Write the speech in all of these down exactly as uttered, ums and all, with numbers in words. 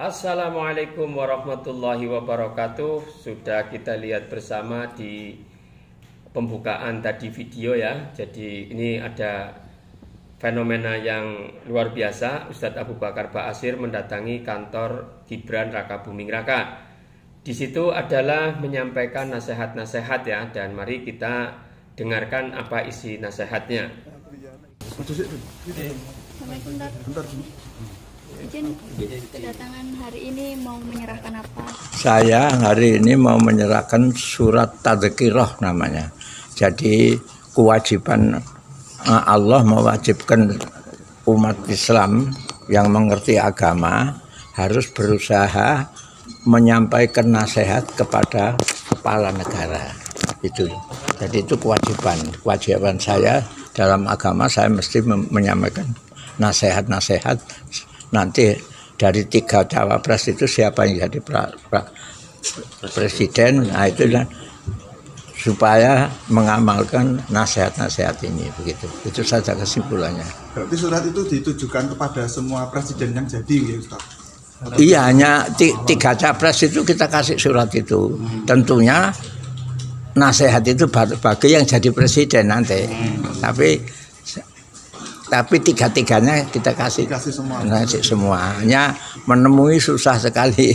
Assalamualaikum warahmatullahi wabarakatuh. Sudah kita lihat bersama di pembukaan tadi video ya. Jadi ini ada fenomena yang luar biasa. Ustadz Abu Bakar Ba'asyir mendatangi kantor Gibran Raka Buming Raka. Di situ adalah menyampaikan nasihat-nasihat ya. Dan mari kita dengarkan apa isi nasihatnya. Izin kedatangan hari ini mau menyerahkan apa? Saya hari ini mau menyerahkan surat tadzkirah namanya. Jadi kewajiban Allah mewajibkan umat Islam yang mengerti agama harus berusaha menyampaikan nasihat kepada kepala negara. Itu. Jadi itu kewajiban. Kewajiban saya dalam agama, saya mesti menyampaikan nasihat-nasihat. Nanti dari tiga cawapres itu siapa yang jadi pra, pra, presiden, nah itu kan supaya mengamalkan nasihat-nasihat ini begitu. Itu saja kesimpulannya. Berarti surat itu ditujukan kepada semua presiden yang jadi, ya Ustaz? Iya, hanya tiga capres itu kita kasih surat itu. Tentunya nasihat itu bagi yang jadi presiden nanti. Tapi Tapi tiga-tiganya kita kasih, kasih semua. Kasih semuanya menemui susah sekali.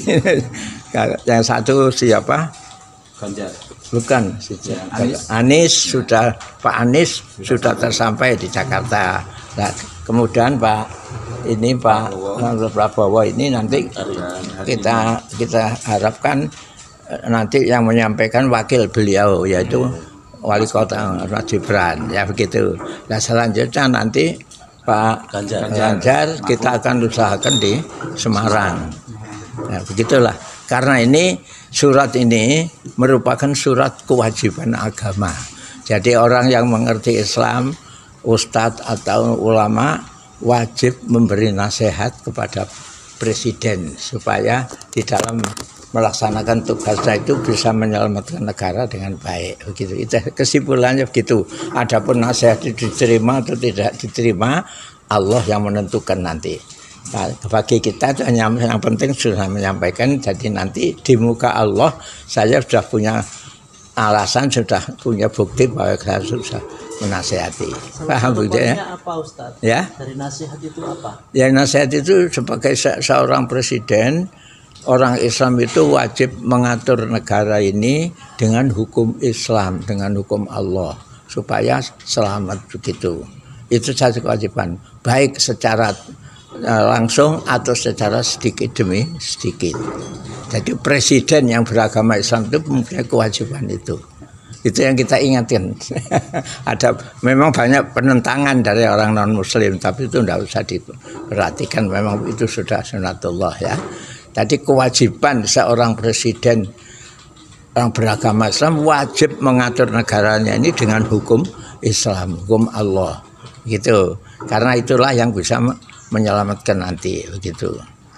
Yang satu siapa? Ganjar. Bukan. Ya, Anies. Anies sudah Pak Anies sudah tersampai di Jakarta. Nah, kemudian Pak ini Pak Prabowo ini nanti kita kita harapkan nanti yang menyampaikan wakil beliau yaitu Wali Kota Gibran, ya begitu. Nah selanjutnya nanti Pak Ganjar, Ganjar kita akan usahakan di Semarang. Nah, begitulah. Karena ini surat ini merupakan surat kewajiban agama. Jadi orang yang mengerti Islam, ustadz atau ulama wajib memberi nasihat kepada presiden supaya di dalam melaksanakan tugasnya itu bisa menyelamatkan negara dengan baik begitu. Itu kesimpulannya begitu. Adapun nasihat itu diterima atau tidak diterima Allah yang menentukan nanti. Nah, bagi kita itu hanya yang penting sudah menyampaikan. Jadi nanti di muka Allah saya sudah punya alasan, sudah punya bukti bahwa saya sudah menasihati. Paham begitu ya? Apa Ustaz? Ya? Dari nasihat itu apa? Ya nasihat itu sebagai se seorang presiden, orang Islam itu wajib mengatur negara ini dengan hukum Islam, dengan hukum Allah, supaya selamat begitu. Itu saja kewajiban, baik secara langsung atau secara sedikit demi sedikit. Jadi presiden yang beragama Islam itu mempunyai kewajiban itu. Itu yang kita ingatin. Ada memang banyak penentangan dari orang non Muslim, tapi itu tidak usah diperhatikan. Memang itu sudah sunatullah ya. Jadi kewajiban seorang presiden yang beragama Islam wajib mengatur negaranya ini dengan hukum Islam, hukum Allah, gitu. Karena itulah yang bisa menyelamatkan nanti, begitu.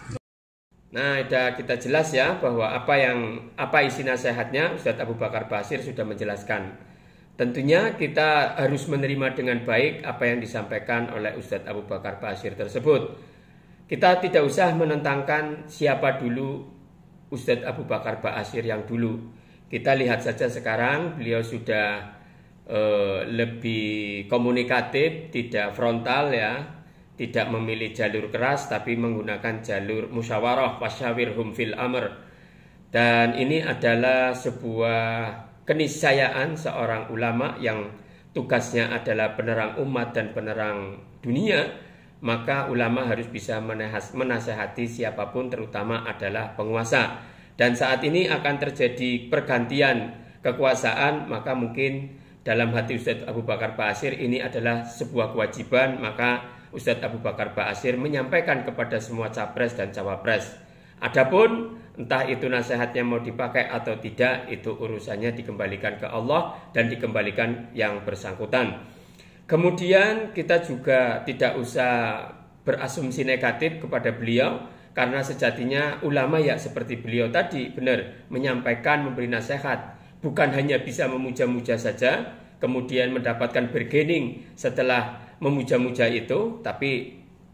Nah, sudah kita jelas ya bahwa apa yang apa isi nasihatnya Ustadz Abu Bakar Ba'asyir sudah menjelaskan. Tentunya kita harus menerima dengan baik apa yang disampaikan oleh Ustadz Abu Bakar Ba'asyir tersebut. Kita tidak usah menentangkan siapa dulu Ustadz Abu Bakar Ba'asyir yang dulu. Kita lihat saja sekarang beliau sudah eh, lebih komunikatif, tidak frontal ya, tidak memilih jalur keras tapi menggunakan jalur musyawarah wasyawirhum fil amr. Dan ini adalah sebuah keniscayaan seorang ulama yang tugasnya adalah penerang umat dan penerang dunia. Maka ulama harus bisa menasehati siapapun, terutama adalah penguasa. Dan saat ini akan terjadi pergantian kekuasaan, maka mungkin dalam hati Ustadz Abu Bakar Ba'asyir ini adalah sebuah kewajiban, maka Ustadz Abu Bakar Ba'asyir menyampaikan kepada semua capres dan cawapres. Adapun entah itu nasihatnya mau dipakai atau tidak, itu urusannya dikembalikan ke Allah dan dikembalikan yang bersangkutan. Kemudian kita juga tidak usah berasumsi negatif kepada beliau, karena sejatinya ulama ya seperti beliau tadi benar menyampaikan, memberi nasihat, bukan hanya bisa memuja-muja saja kemudian mendapatkan bargaining setelah memuja-muja itu, tapi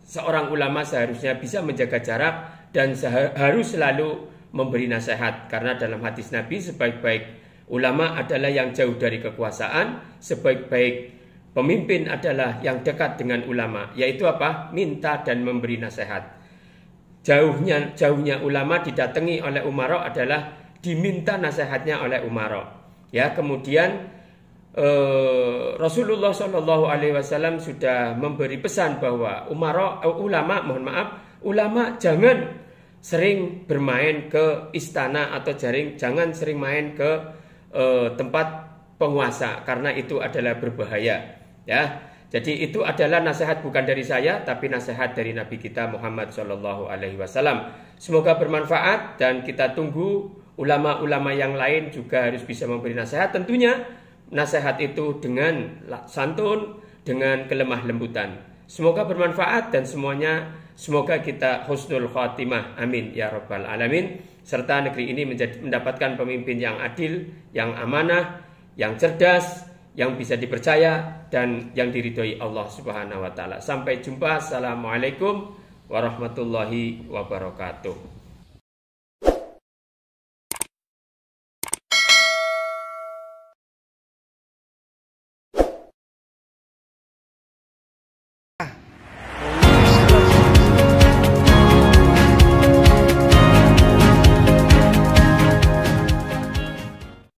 seorang ulama seharusnya bisa menjaga jarak dan harus selalu memberi nasihat, karena dalam hadis Nabi sebaik-baik ulama adalah yang jauh dari kekuasaan, sebaik-baik pemimpin adalah yang dekat dengan ulama, yaitu apa? Minta dan memberi nasihat. Jauhnya jauhnya ulama didatangi oleh umara adalah diminta nasihatnya oleh umara. Ya, kemudian eh, Rasulullah Shallallahu Alaihi Wasallam sudah memberi pesan bahwa umara, eh, ulama, mohon maaf, ulama jangan sering bermain ke istana atau jaring, jangan sering main ke eh, tempat penguasa, karena itu adalah berbahaya. Ya, jadi itu adalah nasihat bukan dari saya, tapi nasihat dari Nabi kita Muhammad Shallallahu Alaihi Wasallam. Semoga bermanfaat dan kita tunggu ulama-ulama yang lain juga harus bisa memberi nasihat. Tentunya nasihat itu dengan santun, dengan kelemah lembutan. Semoga bermanfaat dan semuanya, semoga kita husnul khatimah. Amin ya rabbal alamin. Serta negeri ini menjadi, mendapatkan pemimpin yang adil, yang amanah, yang cerdas, yang bisa dipercaya dan yang diridhoi Allah Subhanahu wa taala. Sampai jumpa. Assalamualaikum warahmatullahi wabarakatuh.